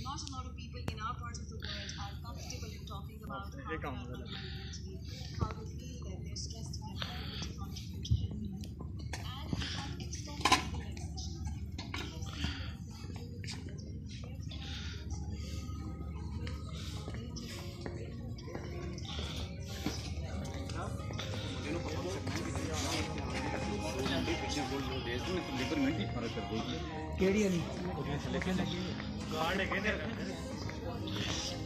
not a lot of people in our part of the world are comfortable in talking about how they are mentally, how they feel that they're stressed and they're able to contribute to health. And we have extraordinary like sessions. केड़ी